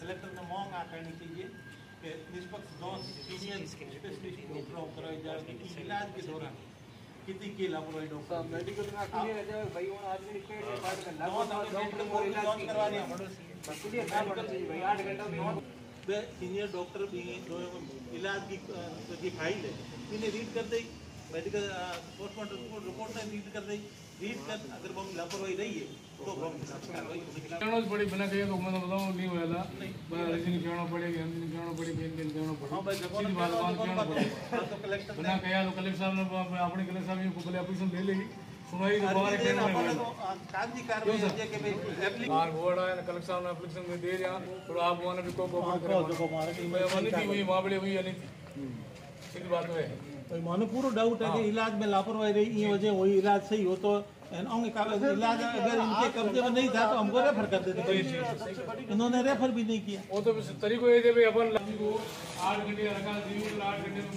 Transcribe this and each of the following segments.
Collector ने मांग करनी चाहिए कि निष्पक्ष जांच सीनियर स्पेशलिस्ट डॉक्टरों कराई जाए कि इलाज के दौरान कितनी की लापरवाही डॉक्टर मेडिकल में क्लियर है जब भाई और आदमी पेट में बात कर मेडिकल को इलाज करवाने क्लियर काम करना चाहिए भाई 8 घंटा में सीनियर डॉक्टर भी इलाज की फाइल है इन्हें रीड कर दे मेडिकल पोस्टमार्टम रिपोर्ट में रीड कर दे रीड कर अगर वो लापरवाही रही है तो हम कार्रवाई बड़ी बिना कहे तो मैं बताऊं नहीं होएगा नहीं कहना पड़ेगा हम नहीं कहना पड़ेगा बेन कहना पड़ेगा हां भाई सीधी बात कहना पड़ेगा तो कलेक्टर बिना कहा तो कलेक्टर साहब ने अपने कलेक्टर साहब को बोले ऑपरेशन ले लेगी सुनाई तो बाहर कहना है कागजी कार्रवाई है कि भाई एप्लीकेशन बाहर बोर्ड है कलेक्टर साहब ने एप्लीकेशन में दे दिया तो आप वहां भी को माने की हुई मामले हुई नहीं थी सीधी बात है तो मानो पूरा डाउट है कि इलाज में लापरवाही रही ये वजह वही इलाज सही हो तो इलाज अगर इनके कब्जे में नहीं था तो हमको रेफर कर देते इन्होंने रेफर भी नहीं किया वो तो तरीको ये थे अपन 8 घंटे रखा 8 घंटे में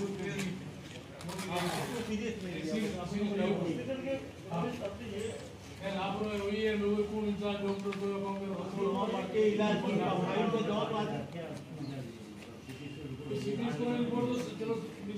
लापरवाही हुई है लोगों को इंसान डॉक्टर को के इलाज की फाइल पे जांच चलो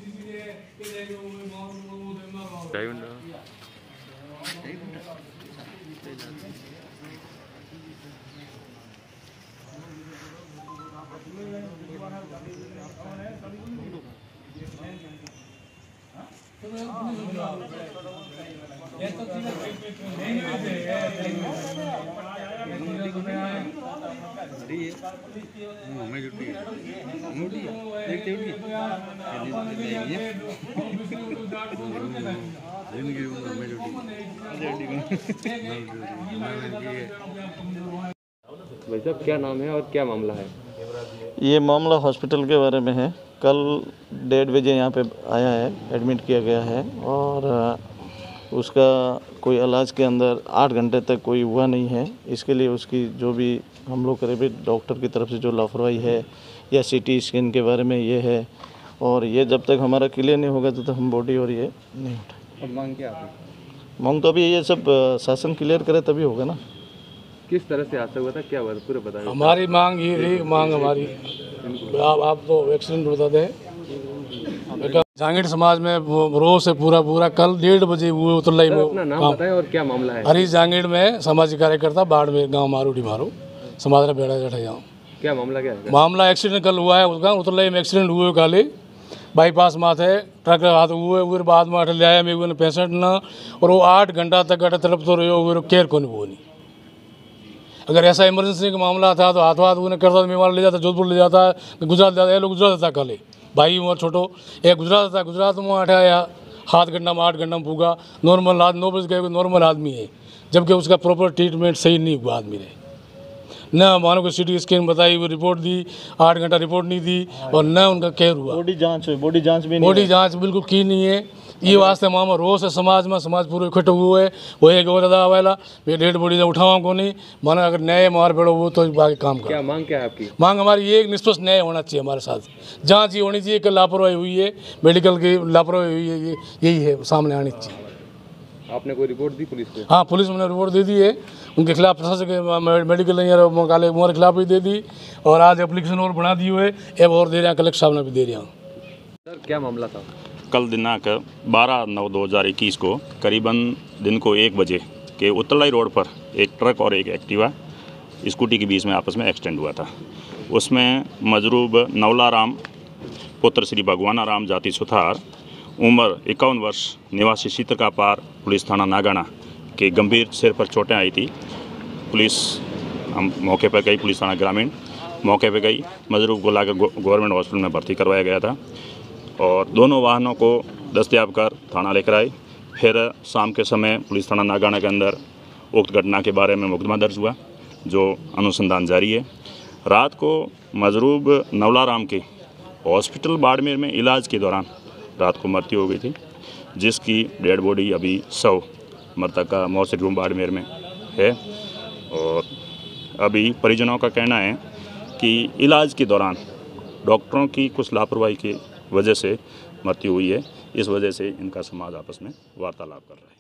भाई साहब क्या नाम है और क्या मामला है? ये मामला हॉस्पिटल के बारे में है। कल 1:30 बजे यहाँ पे आया है, एडमिट किया गया है और उसका कोई इलाज के अंदर 8 घंटे तक कोई हुआ नहीं है। इसके लिए उसकी जो भी हम लोग करीबी डॉक्टर की तरफ से जो लापरवाही है या CT स्कैन के बारे में ये है और ये जब तक हमारा क्लियर नहीं होगा तब तक हम बॉडी और ये नहीं उठाए। और मांग क्या है? मांग तो अभी ये सब शासन क्लियर करे तभी होगा ना। किस तरह से हादसा हुआ था, क्या हुआ पूरा बताइए। हमारी मांग ये रही, मांग हमारी आप तो एक्सीडेंट बताते हैं जांगीड़ समाज में रोज से पूरा कल 1:30 बजे हुए उतरलाई में अपना नाम बताएं और क्या मामला है। हरी जांगीड़ में सामाजिक कार्यकर्ता बाढ़ में गाँव मारूडी मारो समाज का बेड़ा जठे जाऊँ। क्या मामला क्या है? मामला एक्सीडेंट कल हुआ है उसका उतरलाई में एक्सीडेंट हुए काले बाईपास माथे ट्रक हाथ हुए बाद में अट लिया मेरे पेशेंट न और वो 8 घंटा तक अट तरफ तो रहे केयर को नहीं वो नहीं। अगर ऐसा इमरजेंसी का मामला था तो हाथ उन्हें करता मेवाड़ ले जाता, जोधपुर ले जाता, गुजरात जाता है। लोग गुजरात था कल भाई और छोटो एक गुजरात था, गुजरात में हटाया 7 घंटा में 8 घंटा में पूगा नॉर्मल 9 बजे गए नॉर्मल आदमी है, जबकि उसका प्रॉपर ट्रीटमेंट सही नहीं हुआ आदमी ने। न मानो को CT स्कैन बताई वो रिपोर्ट दी 8 घंटा रिपोर्ट नहीं दी और न उनका केयर हुआ। बॉडी जांच भी बॉडी जांच बिल्कुल की नहीं है। ये वास्ते मामा रोज है समाज में समाज पूरे इकट्ठे हुए है वो एक और अदा वाला ये डेड बॉडी उठावा को नहीं माना अगर न्याय मार पड़ो वो तो बाकी काम कर। क्या मांग क्या है आपकी? मांग हमारी ये एक निष्पक्ष न्याय होना चाहिए हमारे साथ, जांच ये होनी चाहिए कि लापरवाही हुई है मेडिकल की लापरवाही हुई है यही है सामने आनी चाहिए। आपने कोई रिपोर्ट दी पुलिस को? हाँ पुलिस ने रिपोर्ट दे दी है उनके खिलाफ प्रशासन मेडिकल मोहर खिलाफ भी दे दी और आज एप्लीकेशन और बना दी हुए अब और दे रहे हैं कलेक्टर साहब ने भी दे रहे हैं। सर क्या मामला था? कल दिनांक 12/9/2021 को करीबन दिन को 1 बजे के उत्तरलाई रोड पर एक ट्रक और एक एक्टिवा स्कूटी के बीच में आपस में एक्सीडेंट हुआ था। उसमें मजरूब नवलाराम पुत्र श्री भगवाना राम जाति सुथार उम्र 51 वर्ष निवासी सीतरकापार पुलिस थाना नागाना के गंभीर सिर पर चोटें आई थी। पुलिस हम मौके पर गई, पुलिस थाना ग्रामीण मौके पर गई, मजरूब को लाकर गवर्नमेंट हॉस्पिटल में भर्ती करवाया गया था और दोनों वाहनों को दस्तयाब कर थाना लेकर आए। फिर शाम के समय पुलिस थाना नागाना के अंदर उक्त घटना के बारे में मुकदमा दर्ज हुआ जो अनुसंधान जारी है। रात को मजरूब नवलाराम के हॉस्पिटल बाड़मेर में इलाज के दौरान रात को मृत्यु हो गई थी, जिसकी डेड बॉडी अभी 100 मृतक का मौसरी रूम बाड़मेर में है और अभी परिजनों का कहना है कि इलाज के दौरान डॉक्टरों की कुछ लापरवाही की वजह से मृत्यु हुई है। इस वजह से इनका समाज आपस में वार्तालाप कर रहा है।